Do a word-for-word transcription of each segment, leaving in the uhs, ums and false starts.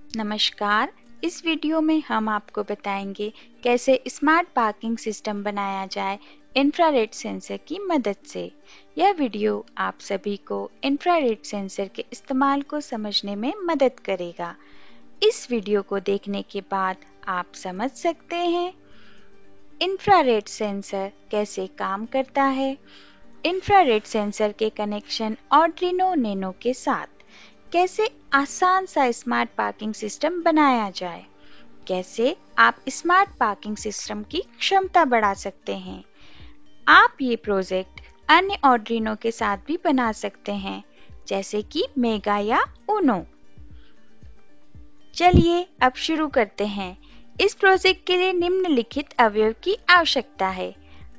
नमस्कार। इस वीडियो में हम आपको बताएंगे कैसे स्मार्ट पार्किंग सिस्टम बनाया जाए इंफ्रारेड सेंसर की मदद से। यह वीडियो आप सभी को इंफ्रारेड सेंसर के इस्तेमाल को समझने में मदद करेगा। इस वीडियो को देखने के बाद आप समझ सकते हैं इंफ्रारेड सेंसर कैसे काम करता है। इंफ्रारेड सेंसर के कनेक्शन आर्डिनो नैनो के साथ कैसे आसान सा स्मार्ट पार्किंग सिस्टम बनाया जाए, कैसे आप स्मार्ट पार्किंग सिस्टम की क्षमता बढ़ा सकते हैं। आप ये प्रोजेक्ट अन्य आर्डिनो के साथ भी बना सकते हैं, जैसे कि मेगा या ऊनो। चलिए अब शुरू करते हैं। इस प्रोजेक्ट के लिए निम्नलिखित अवयव की आवश्यकता है: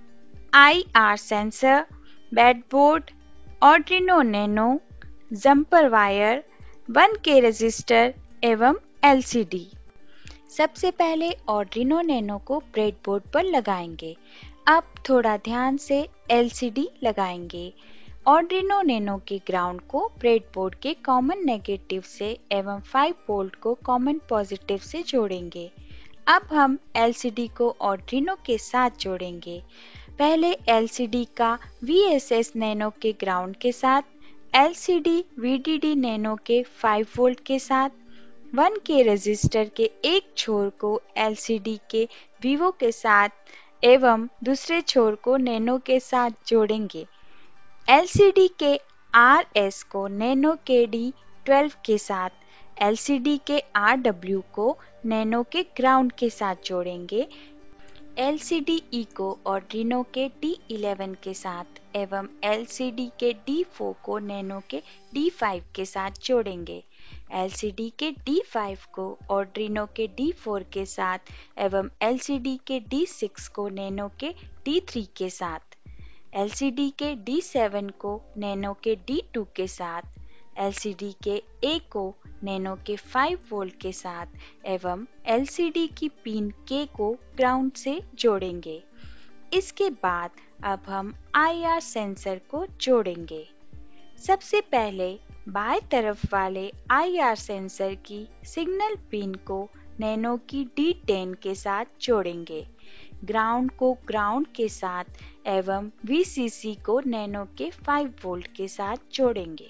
I R sensor, breadboard, Arduino Nano, jumper wire, one K resistor एवं एल सी डी। सबसे पहले आर्डिनो नैनो को ब्रेडबोर्ड पर लगाएंगे। अब थोड़ा ध्यान से एल सी डी लगाएंगे। आर्डिनो नैनो के ग्राउंड को ब्रेडबोर्ड के कॉमन नेगेटिव से एवं फाइव वोल्ट को कॉमन पॉजिटिव से जोड़ेंगे। अब हम एल सी डी को आर्डिनो के साथ जोड़ेंगे। पहले एल सी डी का वी एस एस नैनो के ग्राउंड के साथ, L C D V D D Nano के फाइव वोल्ट के साथ, वन के रजिस्टर के एक छोर को एल सी डी के वीवो के साथ एवं दूसरे छोर को नैनो के साथ जोड़ेंगे। एल सी डी के आर एस को नैनो के डी ट्वेल्व के साथ, एल सी डी के आर डब्ल्यू को नैनो के ग्राउंड के साथ जोड़ेंगे। एल सी डी ई को आर्डिनो के डी इलेवन के साथ एवं एल सी डी के डी फोर को नैनो के डी फाइव के साथ जोड़ेंगे। एल सी डी के डी फाइव को आर्डिनो के डी फोर के साथ एवं एल सी डी के डी सिक्स को नैनो के डी थ्री के साथ, एल सी डी के डी सेवन को नैनो के डी टू के साथ, एल सी डी के ए को नैनो के फाइव वोल्ट के साथ एवं एल सी डी की पिन के को ग्राउंड से जोड़ेंगे। इसके बाद अब हम आई आर सेंसर को जोड़ेंगे। सबसे पहले बाएं तरफ वाले आई आर सेंसर की सिग्नल पिन को नैनो की डी टेन के साथ जोड़ेंगे। ग्राउंड को ग्राउंड के साथ एवं वी सी सी को नैनो के फाइव वोल्ट के साथ जोड़ेंगे।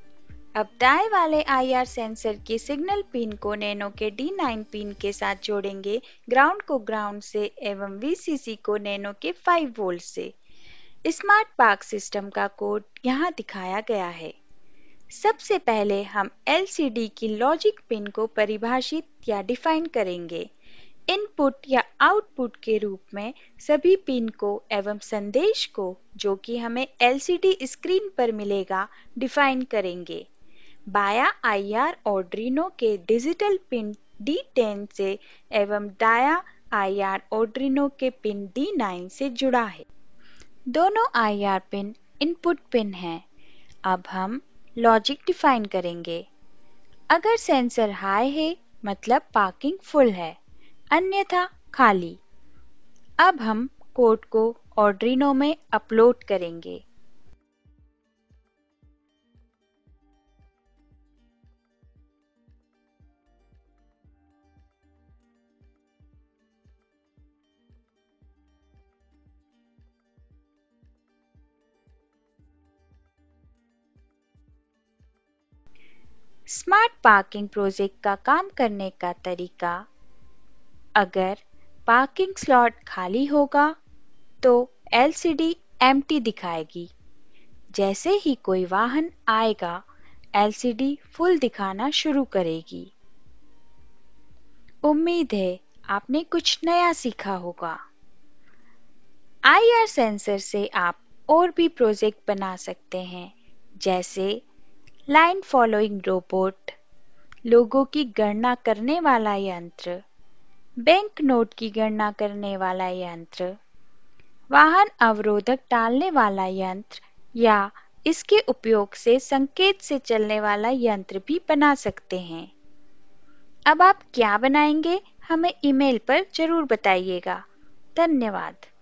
अब दाएं वाले आई आर सेंसर की सिग्नल पिन को नैनो के डी नाइन पिन के साथ जोड़ेंगे। ग्राउंड को ग्राउंड से एवं वी सी सी को नैनो के फाइव वोल्ट से। स्मार्ट पार्क सिस्टम का कोड यहाँ दिखाया गया है। सबसे पहले हम एल सी डी की लॉजिक पिन को परिभाषित या डिफाइन करेंगे। इनपुट या आउटपुट के रूप में सभी पिन को एवं संदेश को, जो कि हमें एल सी डी स्क्रीन पर मिलेगा, डिफाइन करेंगे। बायां आई आर आर्डिनो के डिजिटल पिन डी टेन से एवं दायां आई आर आर्डिनो के पिन डी नाइन से जुड़ा है। दोनों I R pin input pin हैं। अब हम लॉजिक डिफाइन करेंगे। अगर सेंसर हाई है मतलब पार्किंग फुल है, अन्यथा खाली। अब हम कोड को आर्डिनो में अपलोड करेंगे। स्मार्ट पार्किंग प्रोजेक्ट का काम करने का तरीका: अगर पार्किंग स्लॉट खाली होगा तो एल सी डी एम्प्टी दिखाएगी। जैसे ही कोई वाहन आएगा, एल सी डी फुल दिखाना शुरू करेगी। उम्मीद है आपने कुछ नया सीखा होगा। आई आर सेंसर से आप और भी प्रोजेक्ट बना सकते हैं, जैसे लाइन फॉलोइंग रोबोट, लोगों की गणना करने वाला यंत्र, बैंक नोट की गणना करने वाला यंत्र, वाहन अवरोधक टालने वाला यंत्र या इसके उपयोग से संकेत से चलने वाला यंत्र भी बना सकते हैं। अब आप क्या बनाएंगे, हमें ईमेल पर जरूर बताइएगा। धन्यवाद।